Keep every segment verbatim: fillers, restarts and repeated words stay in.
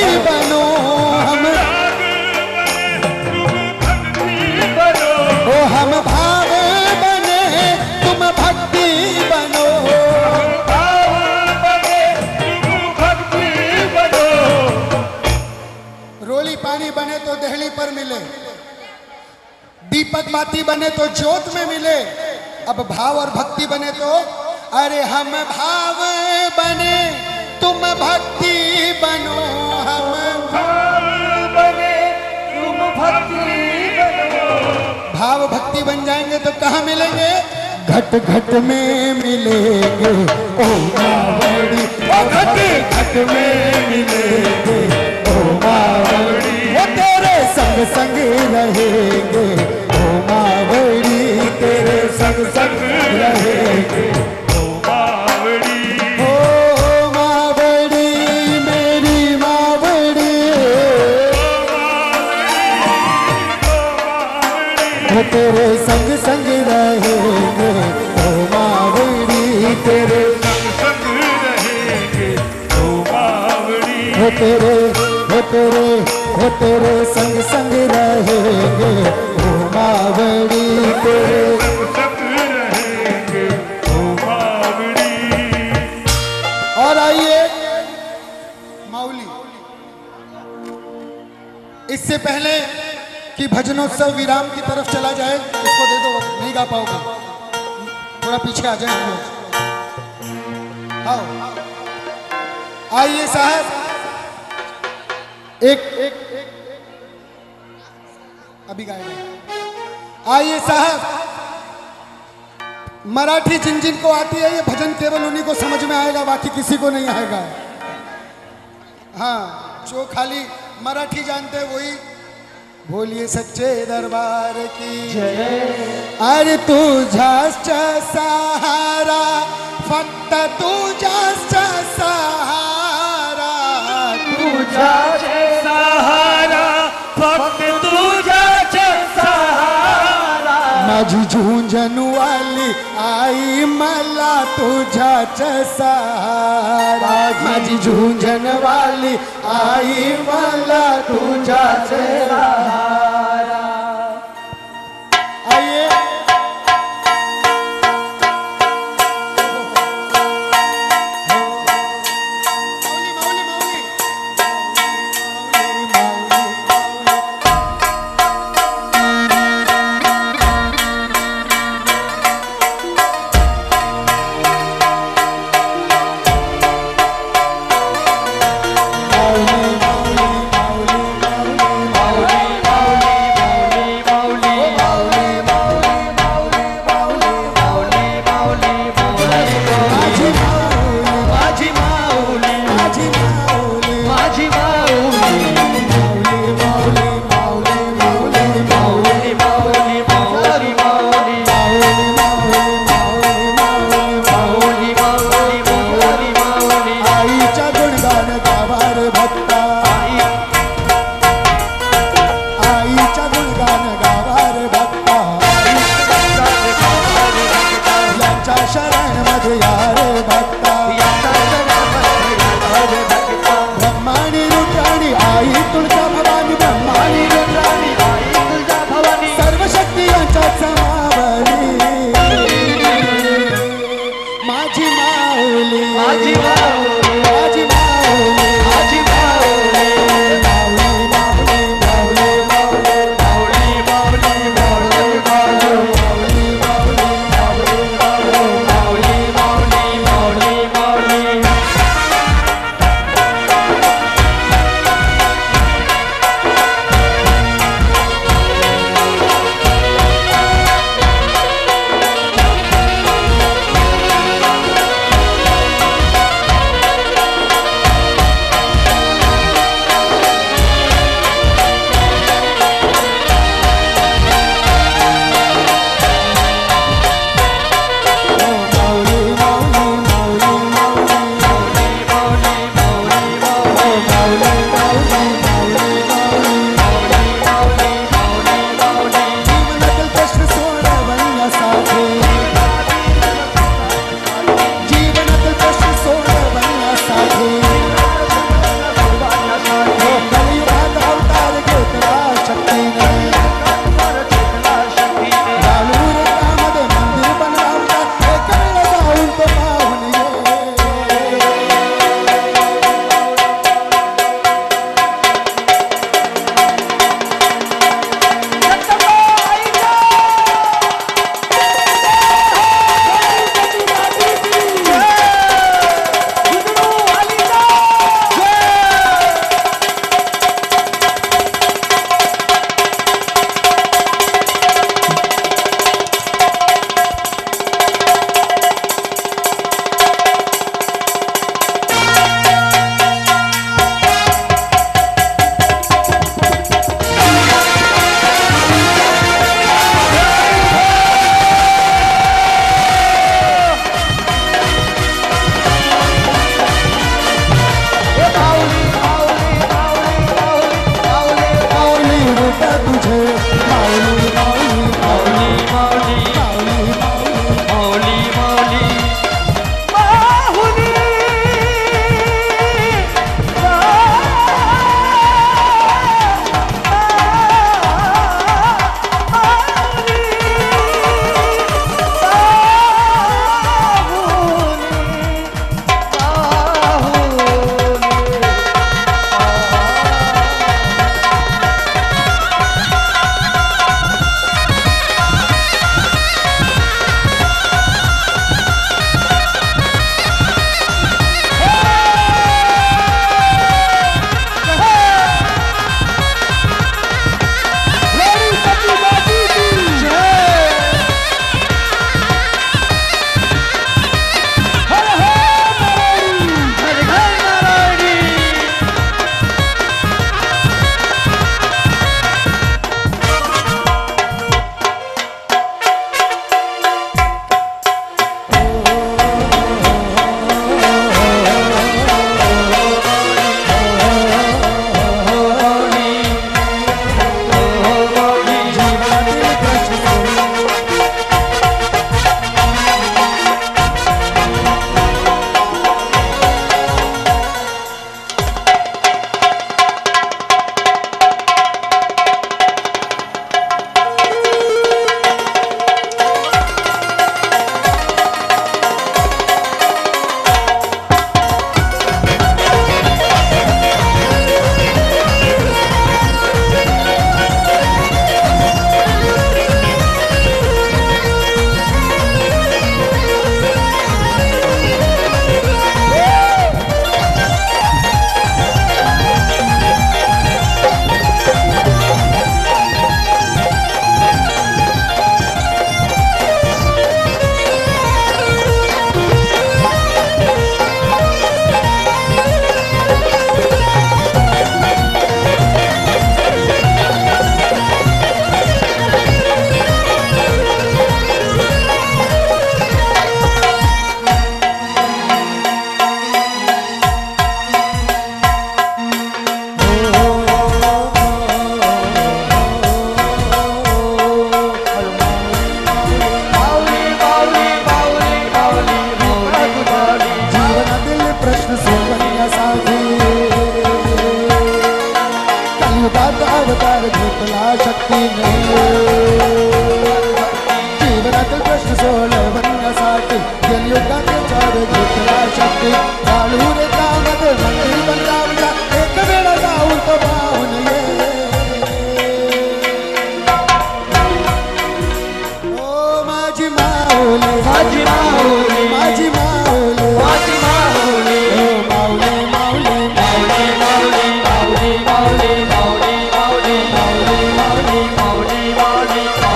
बनो हम, ओ हम भाव बने तुम भक्ति बनो, भाव बने तुम भक्ति बनो। रोली पानी बने तो दहली पर मिले, दीपक बाती बने तो ज्योत में मिले, अब भाव और भक्ति बने तो, अरे हम भाव बने तुम भक्ति बनो, हम भाव बने तुम भक्ति बनो। भाव भक्ति बन जाएंगे तो कहाँ मिलेंगे? घट घट में मिलेंगे ओ मावड़ी, ओ घट घट में मिलेंगे ओ मावड़ी, वो तेरे संग संग रहेंगे ओ मावड़ी, तेरे संग संग रहेंगे ओ मावड़ी, ओ मावड़ी मेरी मावड़ी, वो तेरे संग संग रहेंगे ओ मावड़ी, तेरे संग संग रहेंगे ओ मावड़ी, वो तेरे वो तेरे वो तेरे संग संग रहेंगे ओ मावड़ी, तेरे संग संग रहेंगे ओ मावड़ी। और आइए माउली, इससे पहले कि भजनोत्सव विराम की तरफ चला जाए, इसको दे दो, नहीं गा पाओगे, थोड़ा पीछे आ जाए हम लोग। आओ आइए साहब, एक एक अभी गाएंगे। आइए साहब, मराठी जिन जिन को आती है ये भजन केवल उन्हीं को समझ में आएगा, बाकी किसी को नहीं आएगा। हाँ, जो खाली मराठी जानते हैं वही बोलिए सच्चे दरबार की जय। अरे तुझाच सहारा, फक्त तुझाच सहारा, तुझाच सहारा, फक्त तुझाच सहारा, माझी झुंझण वाली आई मला तुझाच सहारा, माझी झुंझण वाली आई मला तुझाच सहारा। आइए माऊली माऊली माऊली माऊली माऊली माऊली माऊली माऊली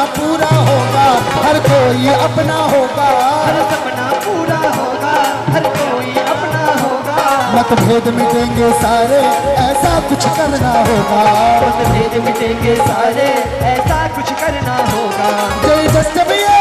सपना पूरा होगा, हर कोई अपना होगा। हर सपना पूरा होगा, हर कोई अपना होगा। मतभेद मिटेंगे सारे, ऐसा कुछ करना होगा। मतभेद मिटेंगे सारे, ऐसा कुछ करना होगा। तेजस भैया,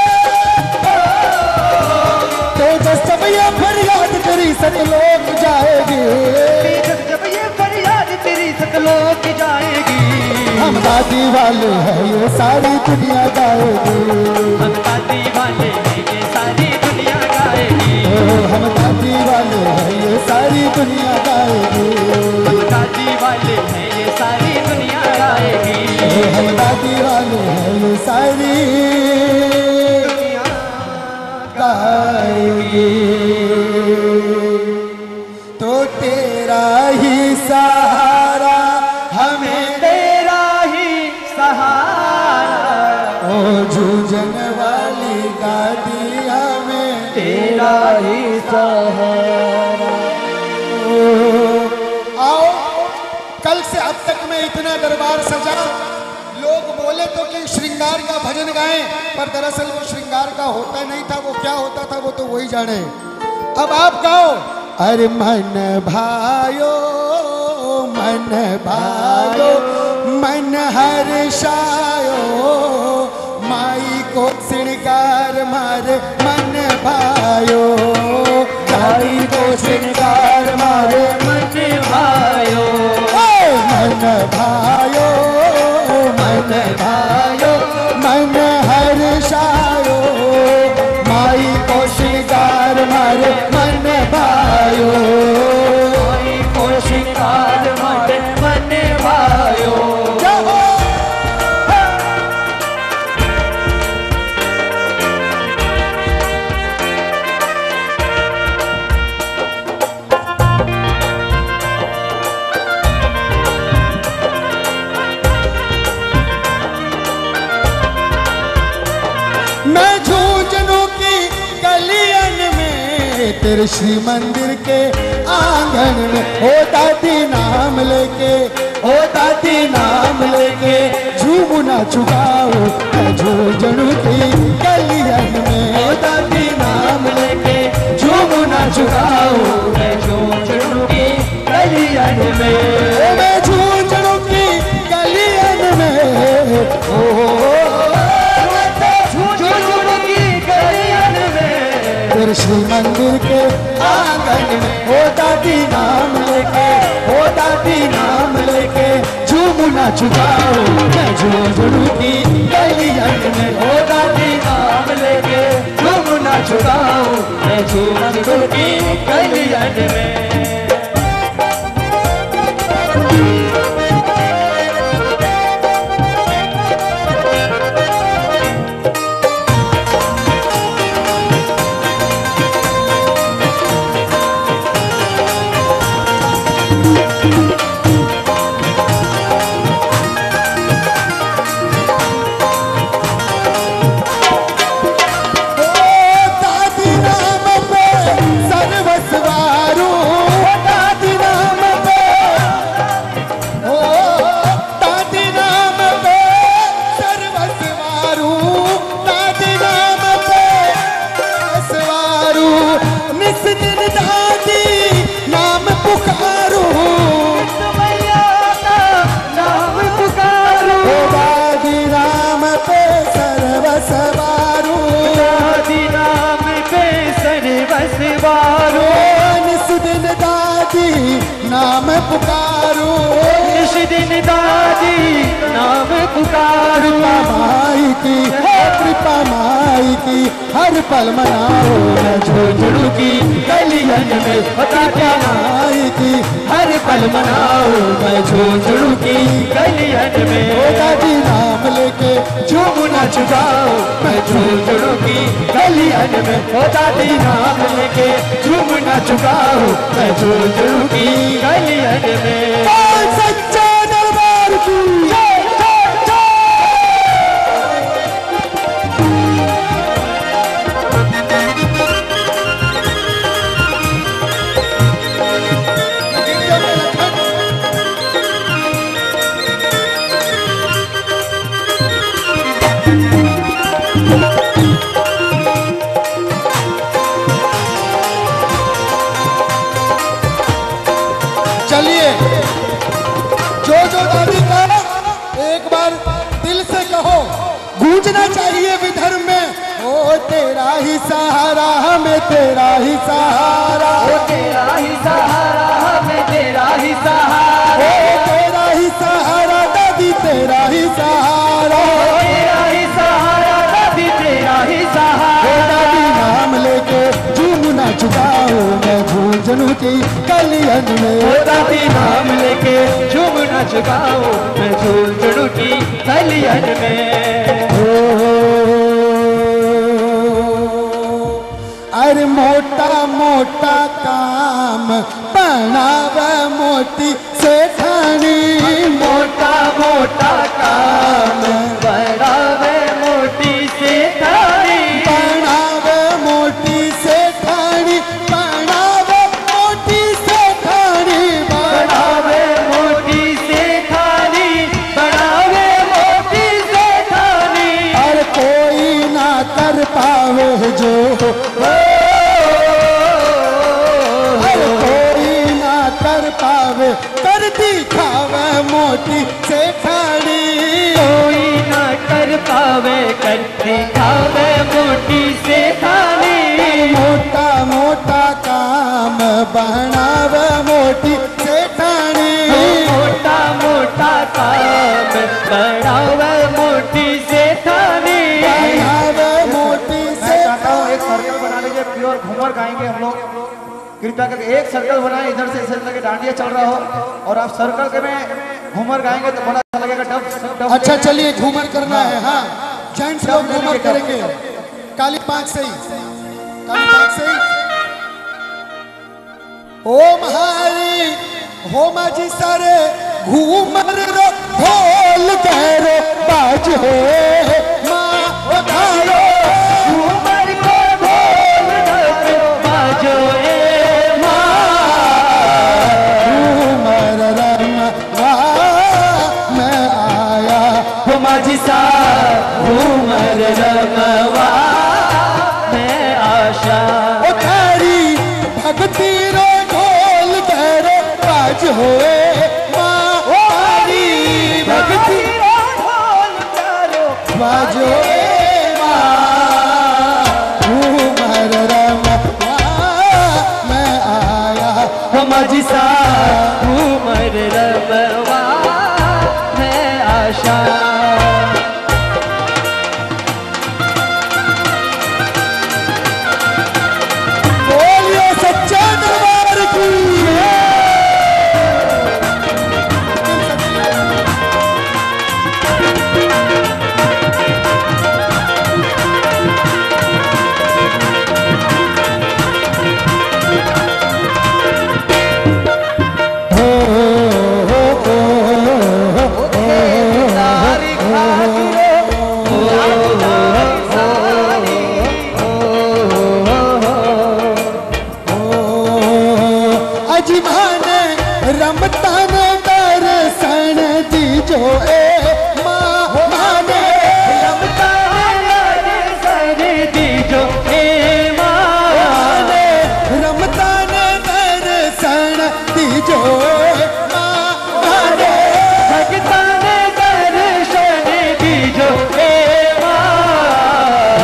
तेजस भैया फरियाद तेरी सतलोक जाएगी। तेजस जब ये फरियाद तेरी सतलोक जाएगी। हम दादी वाले हैं ये सारी दुनिया गाएगी। हम दादी वाले हैं ये सारी दुनिया गाएगी। ओ, हम दादी वाले हैं ये सारी दुनिया गाएगी। हम दादी वाले हैं ये सारी दुनिया गाएगी। ओ, हम दादी वाले हैं ये सारी दुनिया गाएगी। तो तेरा ही सहारा हमें, तेरा ही सहारा। ओ जूझन वाली दादी हमें, तेरा ही सहारा। आओ कल से अब तक में इतना दरबार सजा, लोग बोले तो कि श्रृंगार का भजन गाएं, पर दरअसल वो श्रृंगार का होता नहीं था। वो क्या होता था वो तो वही जाने। अब आप गाओ, अरे मन भायो मन भायो मन हर्षायो, माई को श्रृंगार मारे मन भायो, माई को श्रृंगार मारे मन भायो, मन भायो मन भायो मन हर्षायो, माई को श्रृंगार मारे मन भायो, माई को श्रृंगार मारे मन भायो। मैं झूझनू की गलियन में, तेरे श्री मंदिर के आंगन में, ओ दादी नाम लेके, ओ दादी नाम लेके झूमू ना चुकाओ। मैं झूझनू की गलियन में, ओ दादी नाम लेके झूमू ना चुकाओ। मैं झूझनू की गलियन में, ओ मैं झूझनू की गलियन में, ओ तेरे श्री मंदिर के आंगन में, ओ दादी नाम लेके, ओ दादी नाम लेके झूमू ना चुकाओ। मैं झूझनू की गलियन में, ओ दादी नाम लेके झूम ना चुकाओ। मैं झूझनू की गलियन में। नाम पुकारो, इस दिन दादी नाम पुकारो। माई की कृपा माई की हर पल मनाओ। मैं झूझनू की गलियन में, कृपा माई की हर पल मनाओ। मैं झूझनू की गलियन में, ओ दादी नाम लेके झूम ना चुकाओ। मैं झूझनू की गलियन में, ओ दादी नाम लेके झूम ना चुकाओ। मैं झूझनू की गलियन में। सच्चा दरबार की एक बार दिल से कहो, गूंजना चाहिए विधर्म में, ओ तेरा ही सहारा हमें तेरा ही सहारा, ओ तेरा ही सहारा हमें तेरा ही सहारा, ओ तेरा ही सहारा दादी तेरा ही सहारा, तेरा ही सहारा दादी तेरा ही सहारा। दादी नाम लेके झूमना चुकाओ मैं झूझनू की कलियन में, दादी नाम लेके झूमना चुकाओ मैं झूझनू की कलियन में। अरे मोटा मोटा काम बनाव मोटी सेठानी, मोटा मोटा काम बनावे मोटी सेठानी, बनाव मोटी सेठानी, बनाव मोटी सेठानी, बनावे मोटी सेठानी, बनावे मोटी सेठानी। और कोई ना कर पावे जो, हर कोई ना कर पावे कर दिखावे मोटी सेठानी, कोई ना कर पावे कर दिखावे मोटी सेठानी। मोटा मोटा काम बनावे मोटी सेठानी, मोटा मोटा काम बनावे मोटी सेठानी, बनावे मोटी सेठानी। एक सर्कल बना लीजिए, प्योर घूमर गाएंगे हम लोग। कृपया करके एक सर्कल बनाए, इधर से इधर लगे डांडिया चल रहा हो और आप सर्कल के में घूमर गाएंगे तो बड़ा अच्छा लगेगा। डब डब अच्छा चलिए घूमर करना है, हाँ जेंट्स लोग घूमर करेंगे। काली पांच से ही, काली पांच से ही। ओम हरि हो माजी सारे घूमर रो ढोल करो बाज हो माँ उठारो, घूमर को ढोल ढोल बाजो ए माँ। घूमर रमवा मैं आया हो माझी सा घूमर रमवा मैं आशा। उतारी भक्ति रो ढोल करो बाज होए माँ, उतारी भक्ति रो ढोल करो बाजो घूमर रमवा मैं आया, हो माझी सा घूमर रमवा मैं आशा। बोलिए सच्चा दरबार की। अजमाने रमतान दर्शन दीजो ए माँ, माने दर्शन दीजो हे माँ, रमतान दर्शन दीजो ए माँ, माने भगतान दर्शन दीजो हे माँ।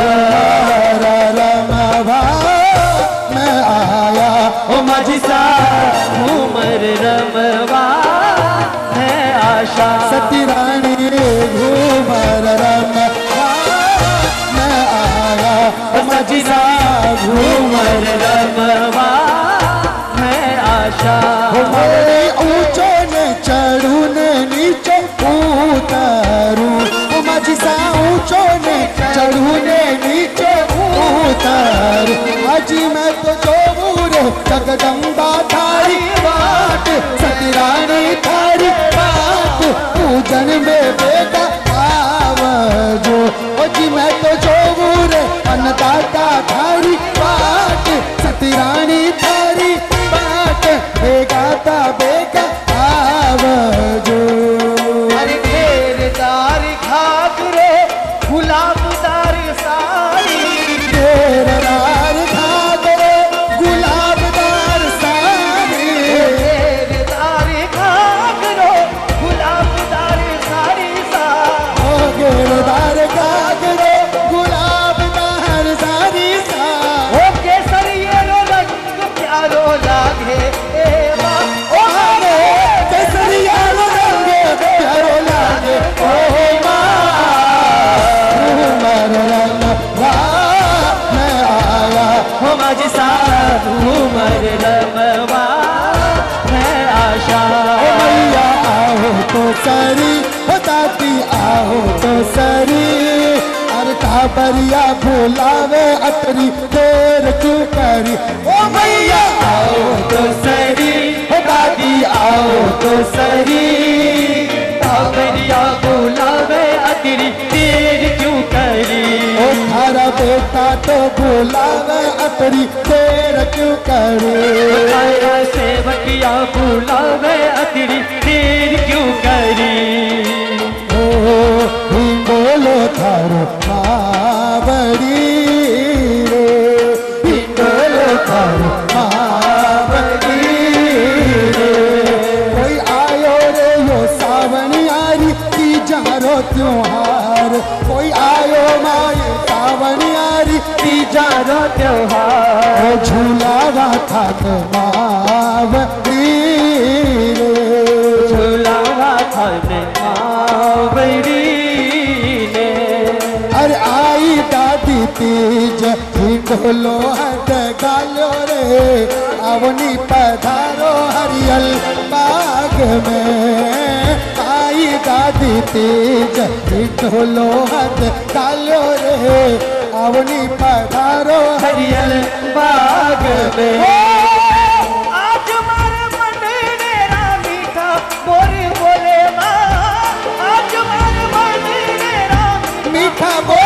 रमवा मैं आया ओ माझी सा घूमर रमवा है आशा। सती रानी घूमर रमवा मैं आया, ओ माझी सा घूमर रमवा है आशा। हमारे ऊंचो ने चढ़ू ने नीचे उतारू, ओ माझी सा ऊंचो ने चढ़ू ने नीचे उतारू, अजी मैं तो जोऊं रे जगदम्बा थारी बाट, सती रानी थारी बाट, पूजन में बेटा आवजो, ओ जी मैं तो जोऊं रे अन्नदाता थारी बाट, सती रानी थारी बाट, बेगाता बेगा आवजो। अरे घेरदार घाघरे गुलाबदार साड़ी, घेरदार घाघरे गुलाबदार साड़ी, घेरदार घाघरो गुलाबदार साड़ी, सरी अरे काबरिया बुलावे अतरी देर क्यों करी ओ मैया आओ तो सरी हो दादी आओ तो सरी काबरिया बुलावे अतरी देर क्यों करी ओ थारा बेटा तो बुलावे अतरी देर क्यों करी थारा सेवकिया बुलावे अतरी देर क्यों करी बोलो थारो मावड़ी रे बोलो थारो मावड़ी रे कोई आयो रे यो सावन यारी की जारो त्योहार कोई आयो माए सावन यारी की जारो त्योहार झूलावा था मावड़ी रे झूलावा था मावड़ी आई दादी तीज ढोलो हट गालो रे अवनी पधारो हरियल बाग में आई दादी तीज ढोलो हट गालो रे अवनी पधारो हरियल बाग में आज मारे मंडेरा मीठा बोले बोले माँ आज मारे मंडेरा मीठा बोल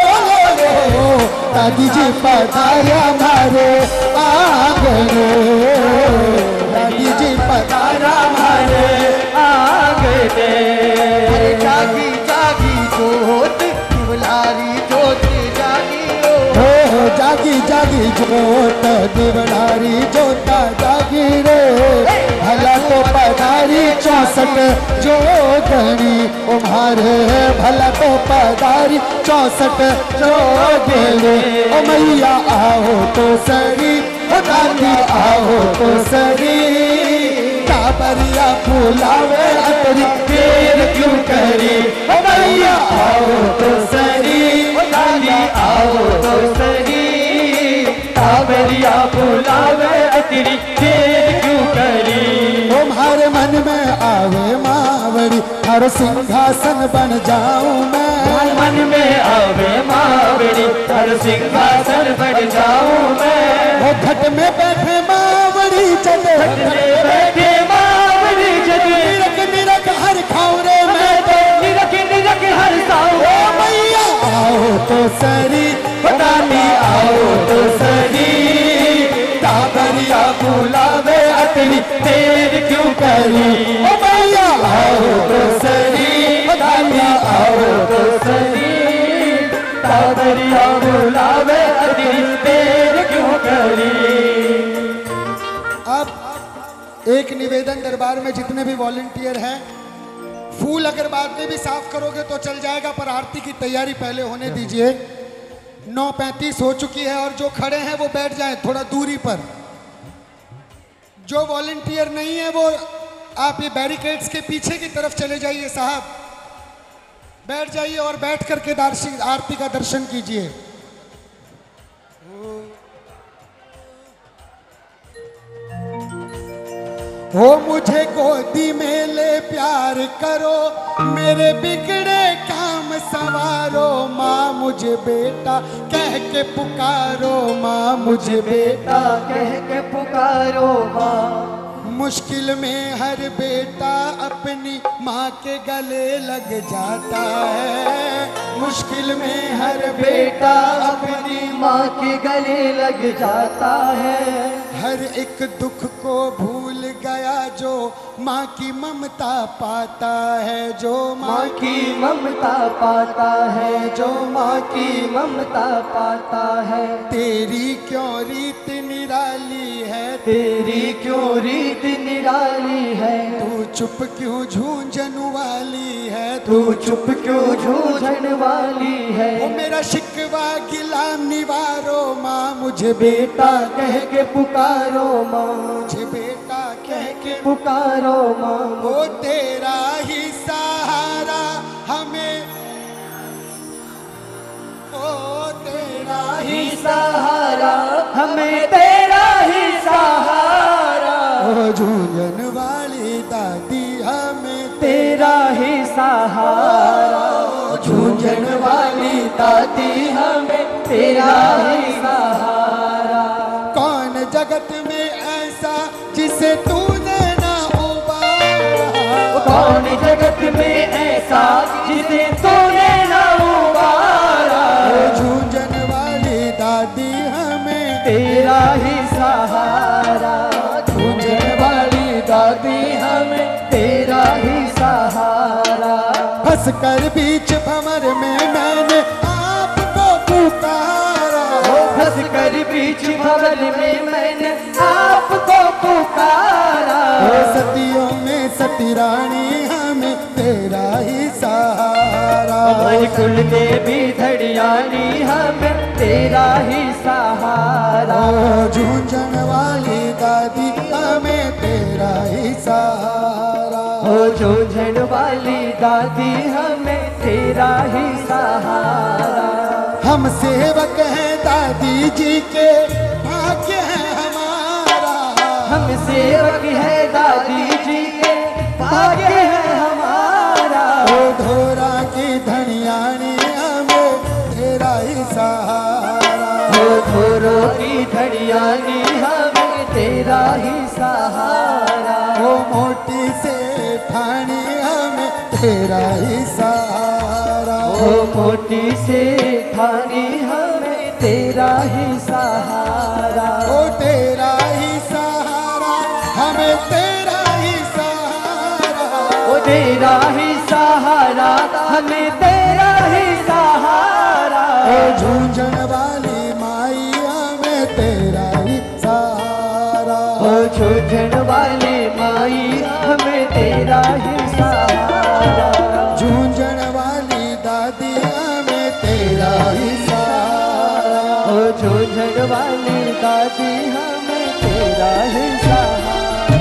दादी जी पधारा मारे आंगने दादी जी पधारा मारे आंगने जागी जागी जोत दिवलारी जोत जागी हो जागी जागी जोत दिवलारी जोता जागी रे भला तो पधारी चौसठ जो गणी तुम्हारे भला तो पधारी चौसठ जो गेले ओ मैया आओ तो सरी ओ दादी आओ तो सरी काबरिया बुलावे अतरी देर क्यों करी ओ मैया आओ तो सरी ओ दादी आओ तो सरी काबरिया बुलावे अतरी देर क्यों करी तुम्हारे मन में आवे मावड़ी हर सिंहासन बन जाऊं मैं मन में आवे मावड़ी हर सिंहासन बन जाऊं मैं वो घट में बैठे मावड़ी जग बैठे मावड़ी जग निरख निरख हर खावरे में तो निरख निरख हर साऊ ओ मैया आओ तो सरी दादी आओ तो सरी काबरिया बुलावे अतरी देर क्यों करी ओ मैया आओ तो सरी दादी आओ तो सरी काबरिया बुलावे अतरी देर क्यों करी। अब एक निवेदन दरबार में जितने भी वॉलंटियर हैं फूल अगर बाद में भी साफ करोगे तो चल जाएगा पर आरती की तैयारी पहले होने दीजिए। नौ पैंतीस हो चुकी है और जो खड़े हैं वो बैठ जाएं थोड़ा दूरी पर। जो वॉलंटियर नहीं है वो आप ये बैरिकेड्स के पीछे की तरफ चले जाइए साहब, बैठ जाइए और बैठ करके आरती का दर्शन कीजिए। हो मुझे गोदी में ले प्यार करो मेरे बिगड़े काम संवारो माँ मुझे बेटा कह के पुकारो माँ मुझे बेटा कह के पुकारो माँ मुश्किल में हर बेटा अपनी माँ के गले लग जाता है मुश्किल में हर बेटा अपनी माँ के गले लग जाता है हर एक दुख को भूल गया जो माँ की ममता पाता है जो माँ की ममता पाता है जो माँ की ममता पाता है। तेरी क्यों रीत निराली है तेरी क्यों रीत निराली है तू चुप क्यों झूंझन वाली है तू चुप क्यों झूझन वाली है। वो मेरा शिकवा गिला निवारो माँ मुझे बेटा कह के पुकारो माँ मुझे बेटा कह के पुकारो माँ वो तेरा ही सहारा हमें ओ तेरा ही सहारा हमें तेरा ही सहारा ओ झूंझन वाली दादी हमें तेरा ही सहारा झूझन वाली दादी हमें तेरा ही सहारा। कौन जगत में ऐसा जिसे तूने ना उबारा, कौन जगत में ऐसा जिसे तूने ना उबारा। झूझन वाली दादी हमें तेरा ही सहारा, झूझन वाली दादी हमें तेरा ही सहारा। फंस कर बीच भंवर में मैंने आपको पुकारा, फंस कर बीच भंवर में मैंने आपको पुकारा। सतियों में सती रानी हमें तेरा ही सहारा। कुल देवी धड़ियानी हमें तेरा ही सहारा। झूझन वाली दादी हमें तेरा ही सहारा। हो झूझन वाली दादी हमें तेरा ही सहारा। हम सेवक हैं दादी जी के, भाग्य है हमारा। हम सेवक है दादी जी के, भाग्य है हमारा। ओ धोरा की धनियानी हमें तेरा ही सहारा। हो धोरो की धड़ियानी हमें तेरा ही सहारा। ओ मोटी से ठानी हमें तेरा ही सहारा। हो मोटी से ठानी हमें तेरा ही सहारा। ओ तेरा ही सहारा हमें तेरा ही सहारा। ओ तेरा ही सहारा हमें तेरा ही सहारा। ओ झूझन वाली माई हमें तेरा ही सहारा। ओ झूझन वाली माई हमें तेरा ही सहारा। झूझन वाली दादी हमें तेरा ही सहारा। ओ झूझन वाली दादी हमें तेरा ही सहारा।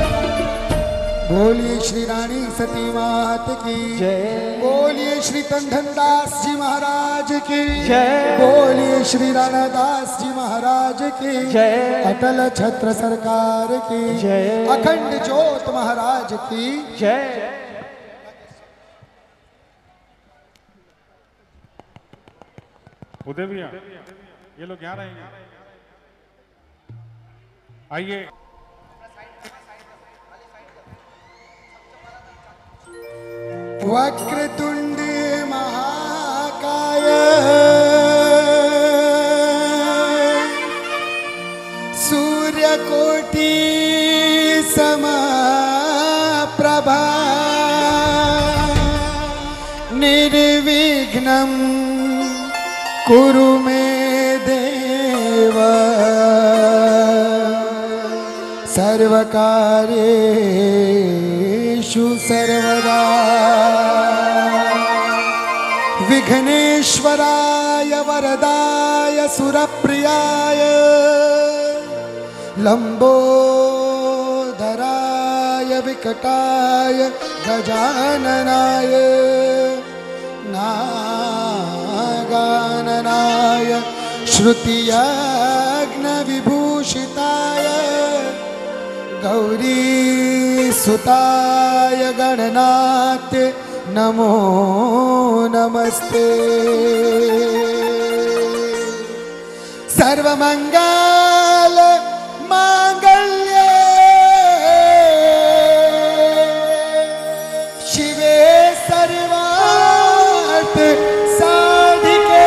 बोलिए श्री रानी सती मात की जय। बोलिए श्री तंधन दास जी महाराज की जय। बोलिए श्री राणा दास जी महाराज की जय। अटल छत्र सरकार की जय। अखंड ज्योत महाराज की जय। उदय भैया ये लोग यहाँ रहेंगे, आइए। वक्रतुंड महाकाय सूर्यकोटि समप्रभा निर्विघ्नं कुरु मे देव सर्वकार्येषु सर्वदा। विघ्नेश्वराय वरदाय सुरप्रियाय लंबोदराय विकटाय गजाननाय नागाननाय श्रुतियज्ञविभूषिताय गौरीसुताय गणनाथ नमो नमस्ते। सर्वमंगल मांगल्ये शिवे सर्वार्थ साधिके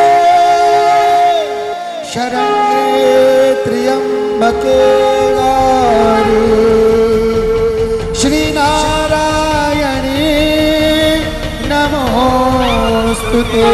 शरण्ये त्र्यंबके गौरी श्री नारायणी नमोस्तुते।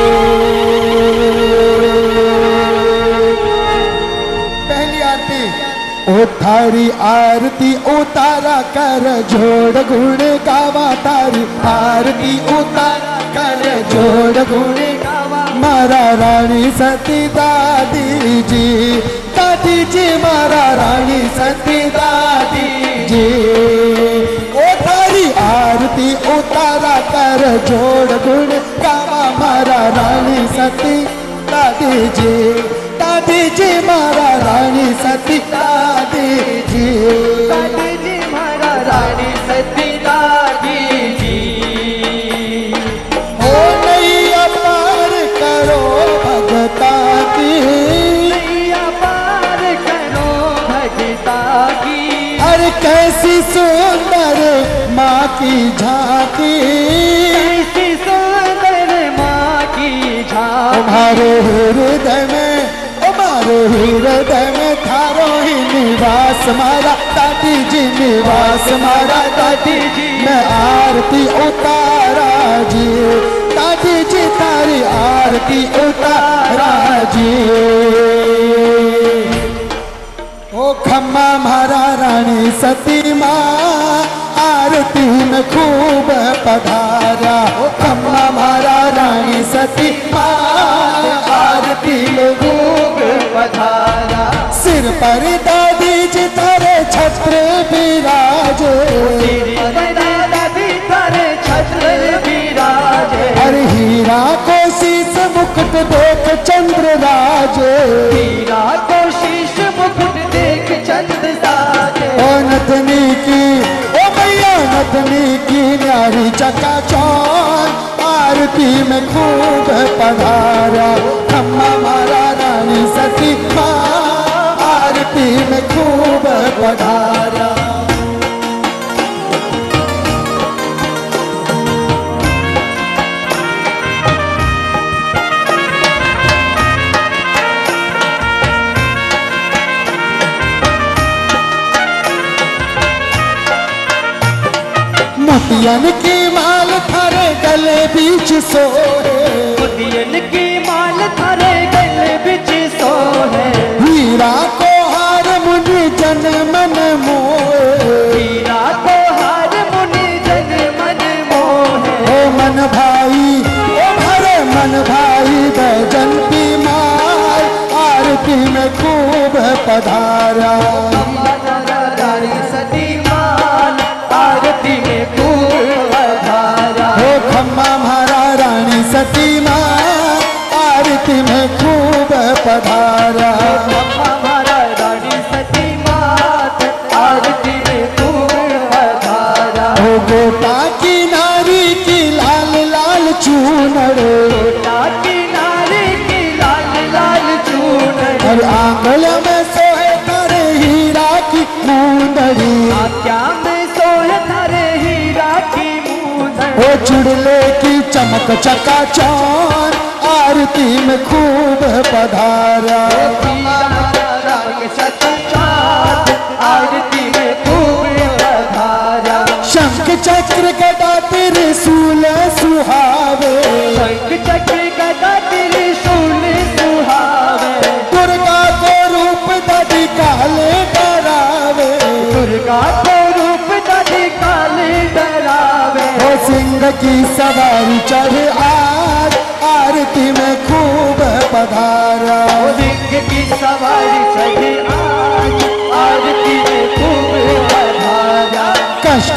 पहली आरती ओ थारी आरती उतारा कर जोड़ गुण गावा। तारी आरती उतारा कर जोड़ गुण गावा। मारा रानी सती दादी जी, दादी जी मारा रानी सती दादी जी। ओ थारी आरती उतारा कर जोड़ गुण गावा। मारा रानी सती दादी जी, दादी जी मारा रानी सती दादी जी। दादी जी मारा रानी सती दादी जी। हो नहीं अपार की झांकी, ऐसी सुंदर माँ की झांकी। हमारे हृदय में, हमारे हृदय में थारो ही निवास मारा दादी जी, निवास मारा दादी जी। मैं आरती उतारा जी, दादी जी तारी आरती उतारा जी। ओ खम्मा मारा रानी सती माँ, आरती में खूब पधारा। ओ खम्मा मारा रानी सती माँ, आरती में खूब पधारा। सिर पर दादी जी तारे छत्र विराजे, दादी तारे छत्र विराजे। हर हीरा को शीश मुकुट देख चंद्र राजे, हीरा को शीश मुकुट देख चंद्र साजे। ओ नतनी की, ओ मैया नतनी की न्यारी चकाचौंध, आरती में खूब पधारा। खम्मा मारा रानी सती माँ, आरती में खूब पधारा। मोतियन की माल थारे गले बीच सोहे, मोतियन की माल थारे गले बीच सोहे। हीरा को हार मुनि जन मन मोहे, हीरा को हार मुनि जन मन मोहे। ओ मन भाई, ओ भरे मन भाई बैजंती माल, आरती में खूब पधारा। रानी सती माँ, आरती में खूब पधारा। ओ खम्मा मारा रानी सती माँ, आरती में खूब पधारा। हमारा रानी सती माँ, आरती में खूब पधारा। ओ गोटा की नारी की लाल लाल चूनर, गोटा की नारी की लाल लाल चूनर। और आंगल में सोहे तारे हीरा की मुंदरी, आज्ञा में सोहे थारे हीरा की मुंदरी। ओ चुड़ले की चमक चकाचौंध, आरती में खूब पधारा। आरती में खूब पधारा। शंख चक्र गदा त्रिशूल सुहावे, शंख चक्र गदा त्रिशूल सुहावे। दुर्गा को रूप दादी काले डरावे, दुर्गा को रूप दादी काले डरावे। ओ सिंह की सवारी चढ़े आज, आरती में खूब पधारा। सिंह की सवारी चढ़े आज, आरती में खूब पधारा। कष्ट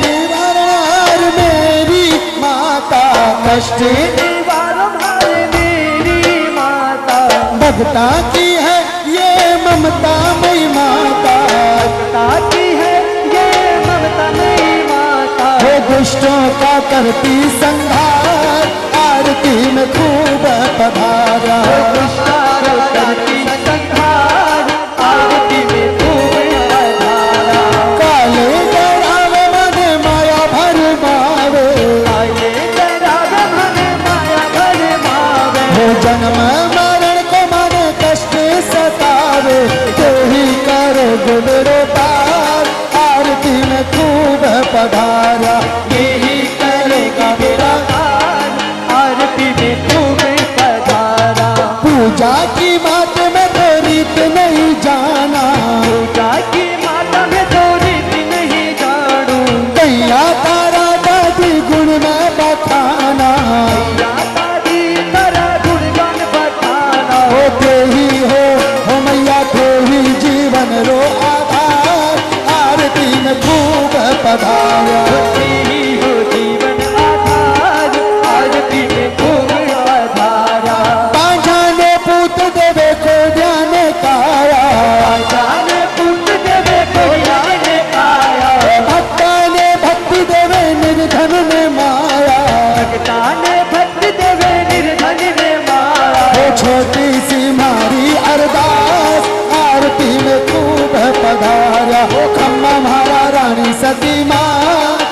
निवारण मेरी माता, कष्ट निवारण मेरी माता। भक्ता की है ये ममता मई माता, भक्ता की है ये ममता मई माता। वो दुष्टों का करती संहार, आरती में खूब पधारा। दुष्टा को करती संहार, आरती में खूब पधारा। काले डरावे मन माया भर मावे, काले डरावे मन माया भर मावे। वो जन्म मरण को मन कष्ट सतावे, तो ही करो गुजरो पार, आरती में खूब पधारा। यही करेगा मेरा काज, आरती में खूब पधारा। पूजा की बात में तो रीत नहीं जाना, पूजा की माता में तो रीत नहीं जानू। दैया तारा दादी गुण में बखाना, या दादी तेरा गुणगान बखाना। होते ही हो हो मैया थे ही जीवन रो आधार, आरती में खूब पधारा। तेरी हो जीवन आधार, आरती में खूब पधारा। पांझा ने पूत देवे को ध्यान काया, जाने पुत देवे को ज्ञान आया। भक्ता ने भक्ति देवे निर्धन ने माया, भक्ता ने भक्ति देवे निर्धन ने माया। वो छोटी सी मारी अरदास, आरती में खूब पधारा। ओ खम्मा मारा रानी सती माँ,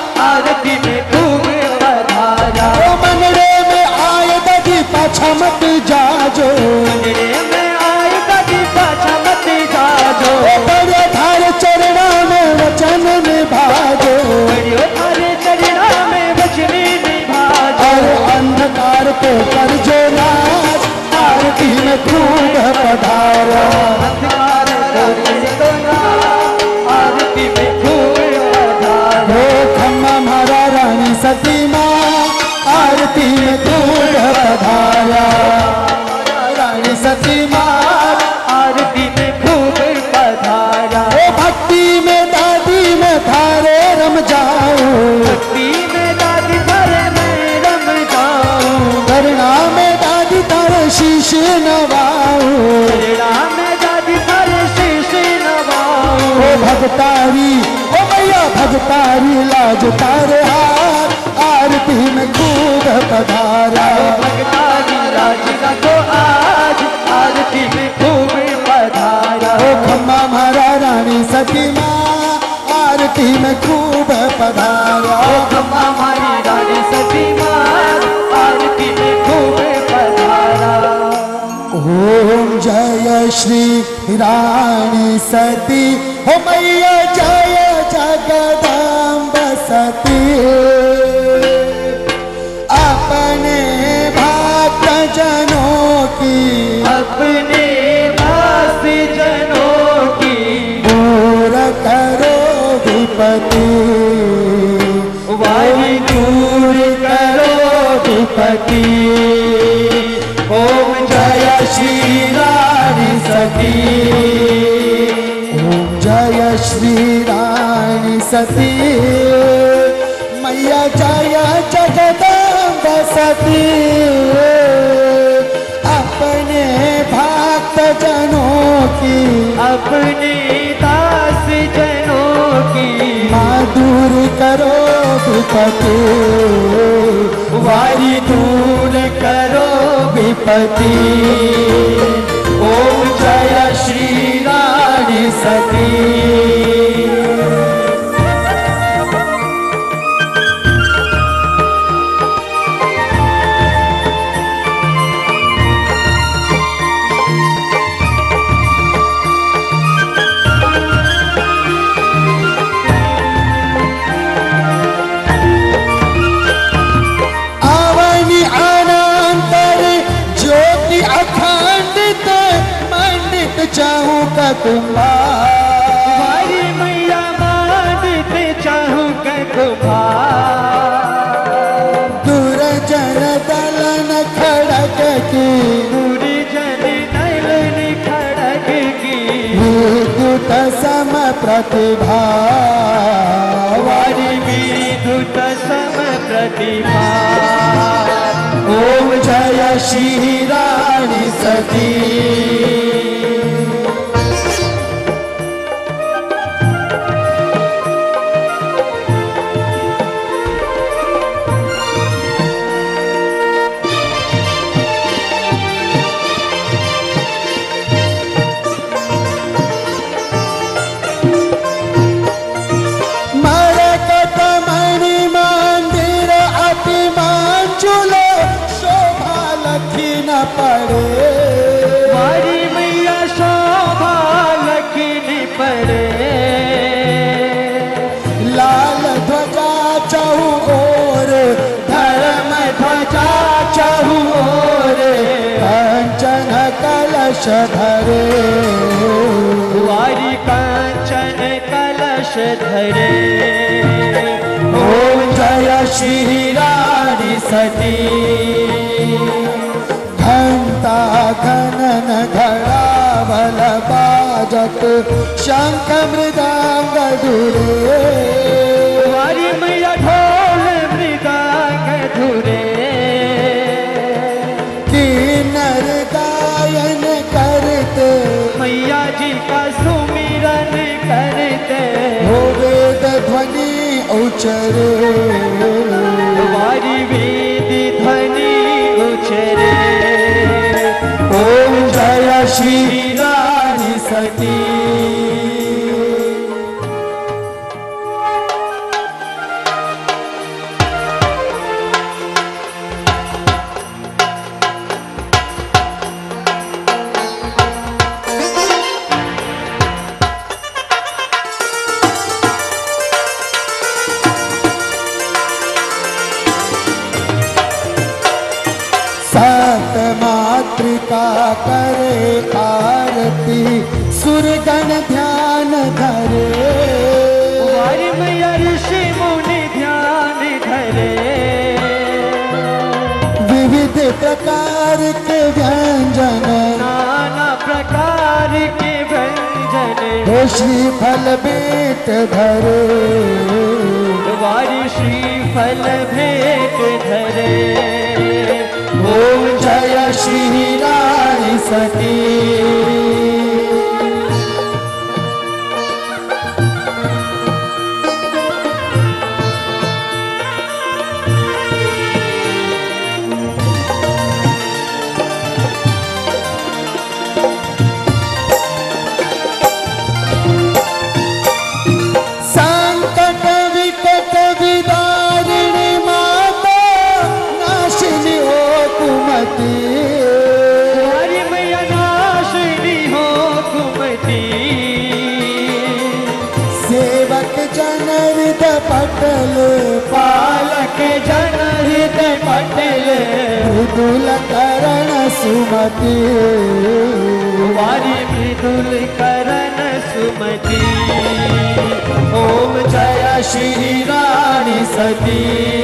पाछा मत जाजो, अंधेरे में आई दादी पाछा मत जाजो, बड़े थारे चरणा में वचन निभाजो, बड़ियो थारे चरणा में वचन निभाजो, और अंधकार को कर जो नाश, आरती में खूब पधारा, अंधकार को कर जो नाश, आरती में खूब पधारा। हो खम्मा मारा रानी सती माँ, आरती में खूब पधारा, रानी सती माँ, आरती में खूब पधारा। ओ भक्ति में दादी में थारे रम जाऊं, भक्ति में दादी थारे में रम जाऊं, करुणा में दादी थारे शीश नवाऊं, करुणा में दादी थारे शीश नवाऊं। ओ भगतारी ओ मैया भगतारी लाज तारे हार, आरती में खूब पधारा, भगतारी लाज रखो आज, आरती में खूब पधारा। ओ खम्मा मारा रानी सती माँ, आरती में खूब पधारा, ओ खम्मा हमारी रानी सती माँ, आरती में खूब पधारा। ओम जय श्री रानी सती, हो मैया जय जगदम्ब सती, अपने भक्त जनों की, अपने दास जनों की दूर करो विपत्ति, वारी दूर करो विपत्ति। ओम जय श्री रानी सती, ओम जय श्री रानी सती, मैया जय जगदम्ब सती, अपने भक्त जनों की, अपने दास जनों की माँ दूर करो विपत्ति, वारी दूर करो विपत्ति। ओम जय श्री रानी सती। आवनी अनंतर ज्योति अखंडित मंडित चाहूं का कुंभा, वारी मैया मानते चाहूं कै कुम्हार, दुर्जन दलन खड़क की, दूरी जन नलन खड़क की, विद्युत सम प्रतिभा, वारी विद्युत सम प्रतिभा। ओम जय श्री रानी सती। मरकत मणि मंदिर अति मंजुलो, शोभा लखी न पड़े, वारी मैया शोभा लखीन पड़े, लाल ध्वजा चहु ओर, धर्म ध्वजा चहु ओर, कंचन कलश धरे, वारी कांचन कलश धरे। ओम जय श्री रानी सती, घंटा घनन घड़ावल बाजत, शंख मृदंग धुरे, वारी मैया ढोल मृदंग धुरे, किन्नर गायन करते, मैया जी का सुमिरन करते, हो वेद ध्वनि उचरे, वारी वेद ध्वनि उचरे। ओम जय श्री रानी सती। जगत मातृका करे आरती सुरगण ध्यान धरे वारी मैया ऋषि मुनि ध्यान धरे विविध प्रकार के व्यंजन नाना प्रकार के व्यंजन हो श्री फल भेंट धरे वारी श्री फल भेंट धरे ओम जय श्री रानी सती पटल पालक जनहित पटल मृदुल करण सुमति वारी मृदुल करण सुमति ओम जय श्री रानी सती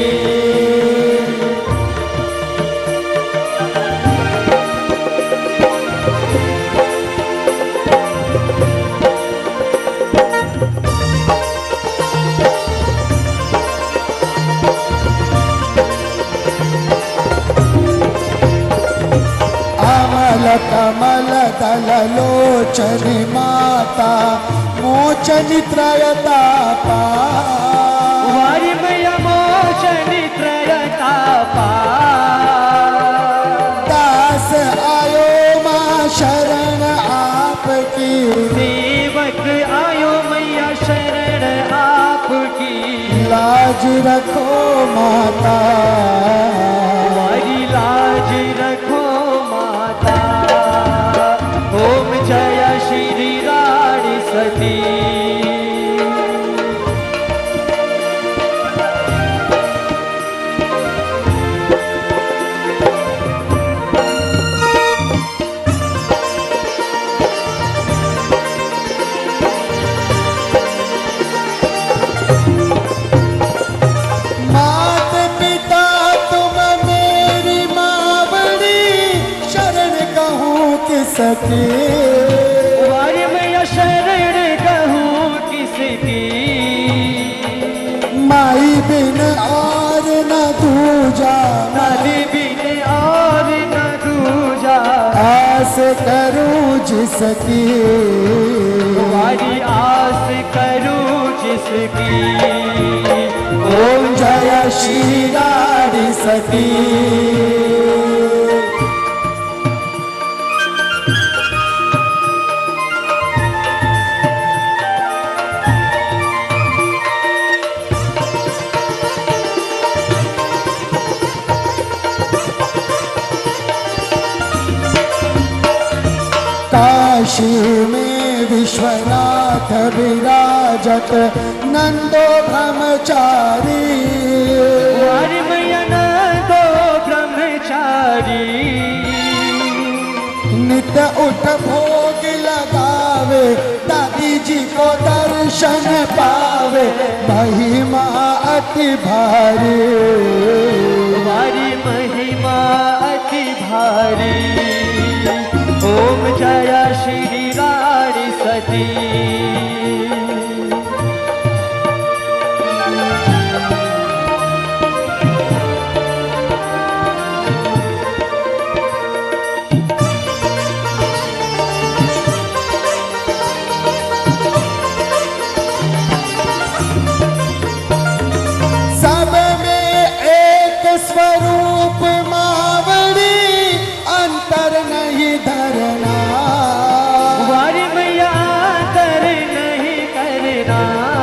कमल दल लोचन माता मोचन त्रयता पा वारी मैया मोचन त्रयता पा दास आयो माँ शरण आपकी सेवक आयो मैया शरण आपकी लाज रखो माता वारी लाज रखो ओम जय श्री रानी सती मात पिता तुम मेरी माँ बड़ी शरण कहूँ किसकी वारी मैया शरण कहूँ किसकी माई बिन और न दूजा नाली बिन और न दूजा आस करूँ जिसकी वारी आस करूँ जिसकी ओम जय श्री रानी सती काशी में विश्वनाथ विराजत नंदो ब्रह्मचारी वारी मैया नंदो ब्रह्मचारी नित्य उठ भोग लगावे दादी जी को दर्शन पावे महिमा अति भारी वारी महिमा अति भारी ओम जय श्री रानी सती सब में एक स्वरूप मावड़ी अंतर नहीं धरना वारी मैया अंतर नहीं करना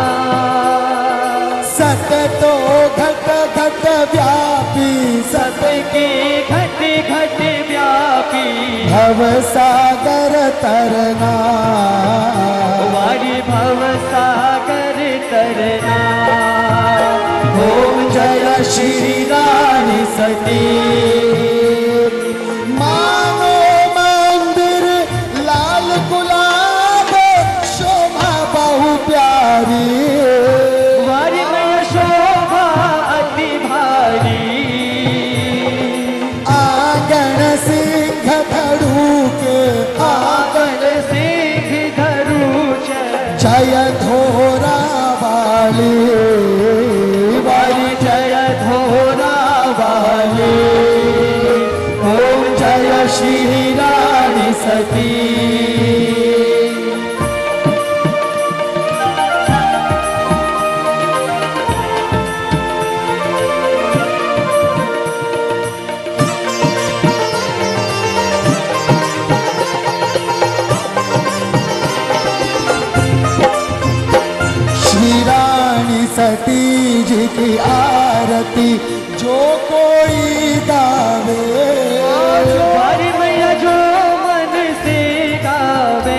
सत तो घट घट व्यापी सबके घट घट व्यापी भव सागर तरना वारी भव सागर तरना ओम जय श्री रानी सती श्री रानी सती। सती जी की आरती जो कोई गावे, हमारी मैया जो मन से गावे,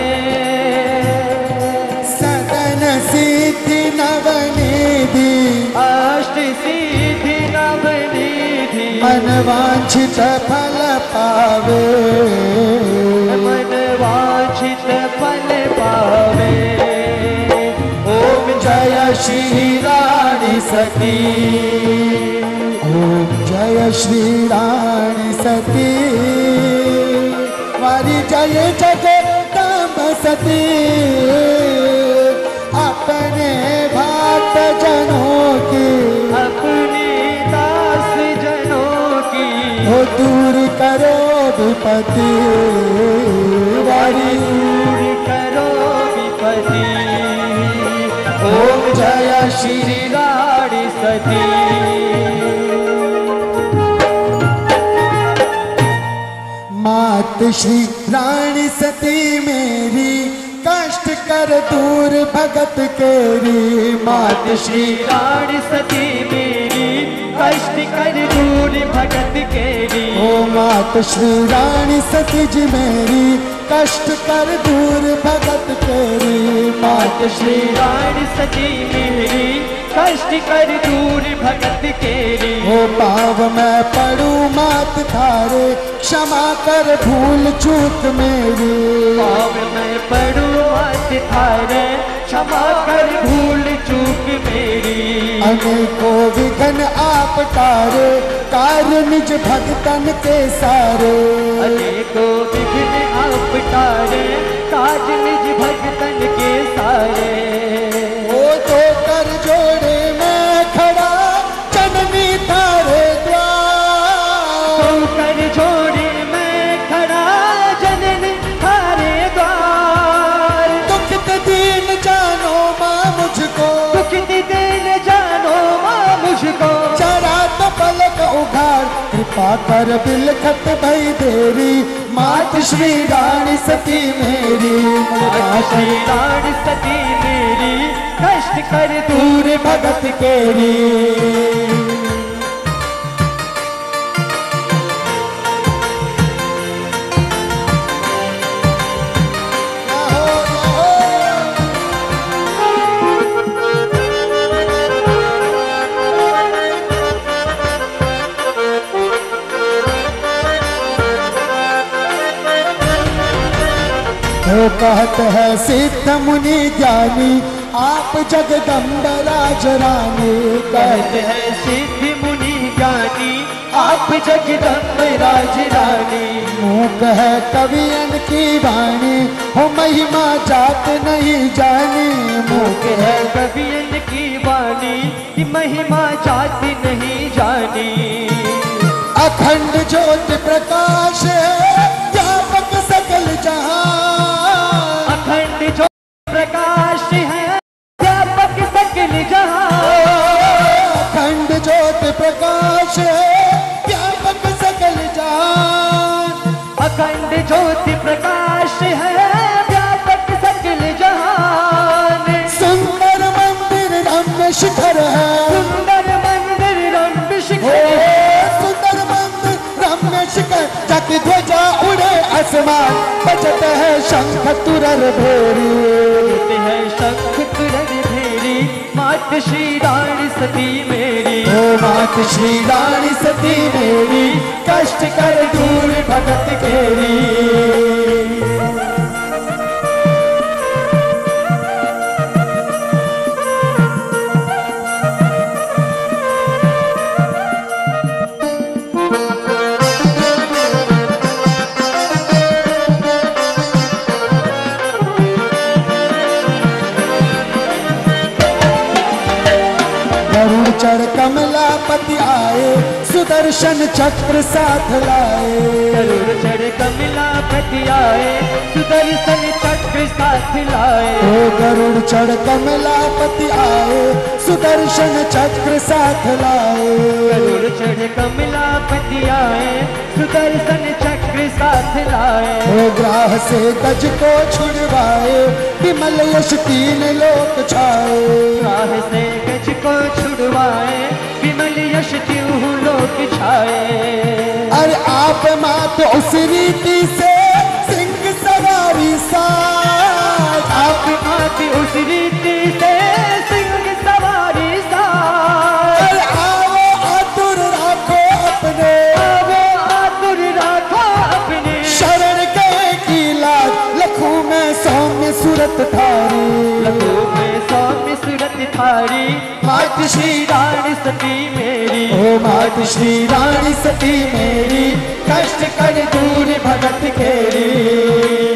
सदन सिद्धि नवनिधि अष्ट सिद्धि नवनिधि, मन वांछित फल पावे, मन वांछित फल पावे। जय श्री रानी सती, ओम जय श्री रानी सती, वारी जय जगदम्ब सती, अपने भक्त जनों की, अपने दास जनों की, हो दूर करो विपत्ति, वारी दूर करो विपत्ति। ओम जय श्री रानी सती। मात श्री रानी सती मेरी, कष्ट कर दूर भगत केरी, मात श्री रानी सती मेरी, कष्ट कर दूर भगत केरी। ओ मात श्री रानी सती जी मेरी, कष्ट कर दूर भगत केरी, मात श्री रानी सती मेरी, कष्ट कर दूर भगत केरी। ओ पाव मैं पड़ूं मात थारे, क्षमा कर भूल चूक मेरी, पाव मैं पड़ूं मात थारे, क्षमा कर भूल चूक मेरी। अनेकों विघ्न आप तारे, कार्य निज भक्तन के सारे, अनेकों विघ्न आप तारे, काज निज भक्तन के सारे। ओ तो कर जोड़े मैं खड़ा, जननी तारे द्वार, तो कर जोड़े मैं खड़ा, जननी थारे द्वार। दुखित दीन जानो माँ मुझको, दुखित दीन जानो माँ मुझको, जरा तो पलक उघार, कृपा कर बिलखत भई देरी, मात श्री रानी सती मेरी, मात श्री रानी सती मेरी, कष्ट कर दूर भगत केरी। कहत है सिद्ध मुनि ज्ञानी, आप जगदम्ब राज रानी, कहते हैं सिद्ध मुनि ज्ञानी, आप जगदम्ब राज रानी। मूक है कवियन की वाणी, हो महिमा जात नहीं जानी, मूक है कवियन की वाणी, कि महिमा जात नहीं जानी। अखंड ज्योति प्रकाश है, व्यापक सकल जहां, अखंड ज्योति प्रकाश है, व्यापक सकल जहां। अखंड ज्योति प्रकाश है, व्यापक सकल जहां, अखंड ज्योति प्रकाश है, व्यापक सकल जहान। सुंदर मंदिर रम्य शिखर है, सुंदर मंदिर रम्य शिखर ओ, है, सुंदर मंदिर रम्य शिखर, चक ध्वजा उड़े आसमान, बजत है शंख तुरर भेरी, बजते हैं शंख तुरर भेरी, मात श्री रानी सती मेरी। ओ मात श्री रानी सती मेरी, कष्ट कर दूर भगत केरी। चढ़ कमलापति आए, सुदर्शन चक्र साथ लाए, गरुड़ चढ़ कमलापतियाए सुदर्शन चक्र साथ लाए। ओ गरुड़ चढ़ कमलापति आए सुदर्शन चक्र साथ लाए। गरुड़ चढ़ कमलापतियाए सुदर्शन चक्र साथ लाए। ओ ग्राह से गज को छुड़वाए विमल यश तीन लोक छाए। राह से गज को छुड़वाए विमल यश तीनों लोक छाए। अरे आप मात उस रीति से सिंह सवारी साथ। आप मात उस रीति से सिंह सवारी साथ। अरे आओ आतुर राखो अपने वो आतुर राखो अपने शरण गए की लाज लखों में सौम्य सूरत थारी। लखों में सौम्य सूरत थारी मात श्री रानी सती मेरी। ओ मात श्री रानी सती मेरी कष्ट कर दूर भगत खेरी।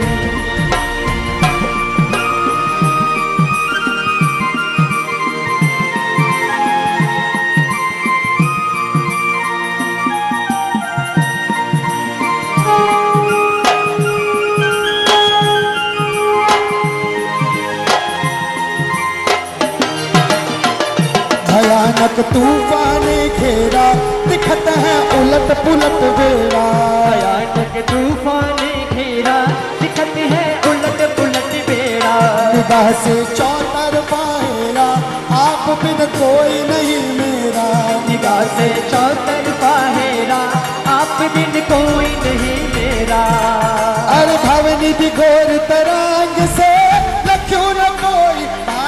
भयानक तूफान घेरा दिखत है उलट पुलट बेड़ा। भयानक तूफान घेरा दिखत है उलट पुलट बेड़ा। निगाह से चौतर पाएरा आप बिन कोई नहीं मेरा। निगाह से चौतर पाहेरा आप बिन कोई नहीं मेरा। अरे भवनिधि घोर तरंग से लख्यों न कोई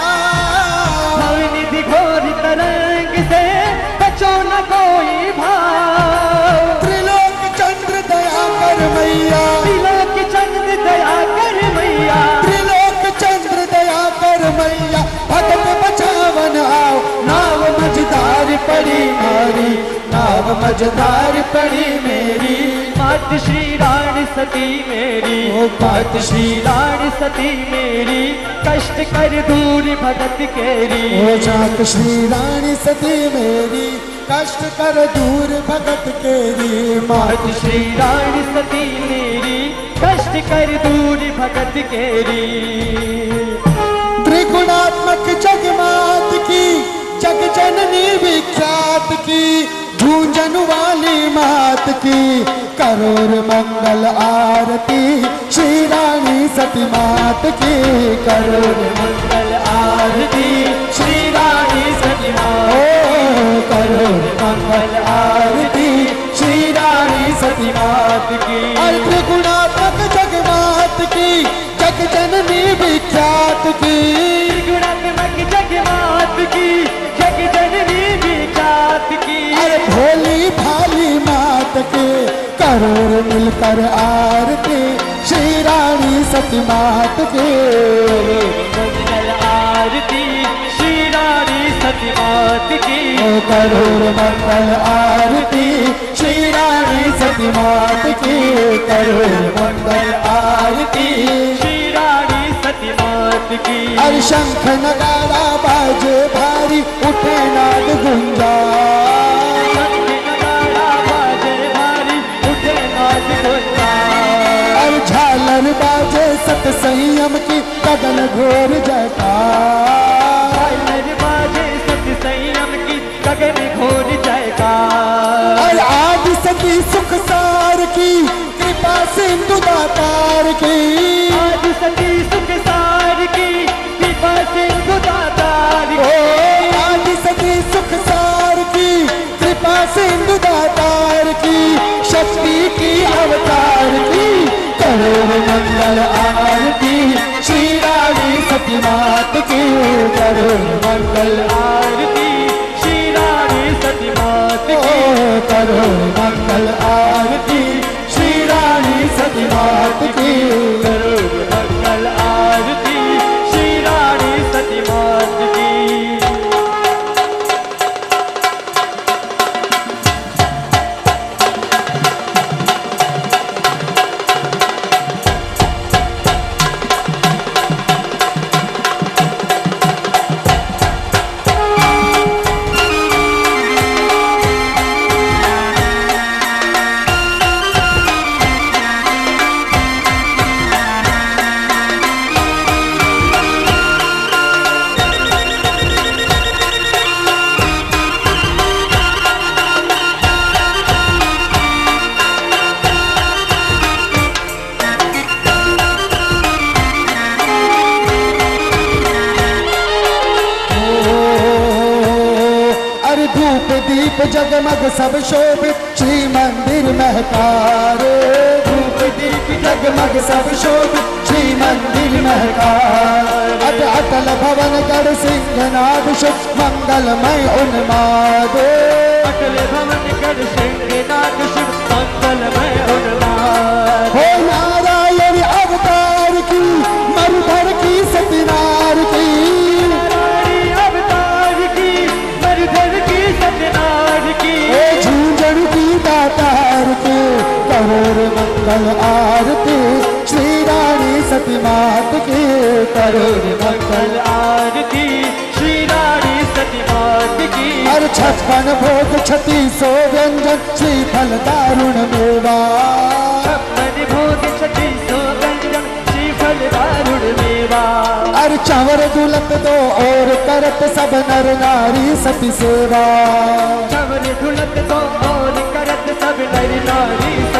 भवनिधि घोर तरंग से बचो न कोई भाव। त्रिलोक चंद्र दया कर मैया। त्रिलोक चंद्र दया कर मैया। त्रिलोक चंद्र दया कर मैया भगत बचावन आओ। नाव मझधार पड़ी मारी नाव मझधार पड़ी मेरी। मात श्री रानी सती मेरी। ओ मात श्री रानी सती मेरी कष्ट कर दूर भगत केरी। ओ जात श्री रानी सती मेरी कष्ट कर दूर भगत केरी। मात श्री रानी सती मेरी कष्ट कर दूर भगत केरी। त्रिगुणात्मक जगमात की जग जननी विख्यात की झूंझन वाली मात की करोड़ मंगल आरती श्री रानी सती मात की। करोड़ मंगल आरती श्री रानी सती मात। ओ करोड़ मंगल आरती श्री रानी सती मात की। अरे त्रिगुणात्मक जगमात की जग जननी विख्यात की। त्रिगुणात्मक जगमात की जग जननी विख्यात की। अरे भोली भाली मात के करोड़ मिलकर आरती श्री रानी सती मात के। मंगल आरती श्री रानी सती मात की। ओ करोड़ मंगल आरती श्री रानी सती मात की। करोड़ मंगल आरती श्री रानी सती मात की। अरे शंख नगाड़ा बाजे भारी उठे नाद गुंजा। शंख नगाड़ा बाजे भारी उठे नाद गुंजा। अरे झालर बाजे सत संयम की कदन घोर जयकार। झालर बाजे सत संयम की गगन घोर जयकार। अरे आदि सती सुख सार की कृपा सिंधु दातार की। आदि सती सुख सार की कृपा सिंधु दातार की। ओ आदि सती सुख सार की कृपा सिंधु दातार की शक्ति की अवतार की। करोड़ मंगल आरती श्री रानी सती मात की। करोड़ मंगल आरती श्री रानी सती मात की। करोड़ मंगल आरती श्री रानी सती मात की। करोड़ मंगल आरती श्री रानी सती मात की। जगमग सब शोभित श्री मंदिर महकारे, धूप दीप जगमग सब शोभित श्री मंदिर महकारे। अट अटल भवन गढ़ सिंहनाद शुभ मंगलमय उन्माद, अटल भवन गढ़ सिंहनाद शुभ मंगलमय उन्माद। हो नारायण अवतार की मरुधर की सत्यनार की, अवतार की मरुधर की सत्यनार की, झूंझण की दातार के करोड़ मंगल आरती, श्री रानी सती मात की करोड़ मंगल आरती, श्री रानी सती मात की। हर छप्पन भोग छत्तीसो व्यंजन श्री फल दारुण मेवा, छप्पन भोग छत्तीसो व्यंजन श्री फल दारुण मेवा। हर चावर दुलत दो और करत सब नर नारी सती सेवा, चावर दुलत दो और करत सब नर नारी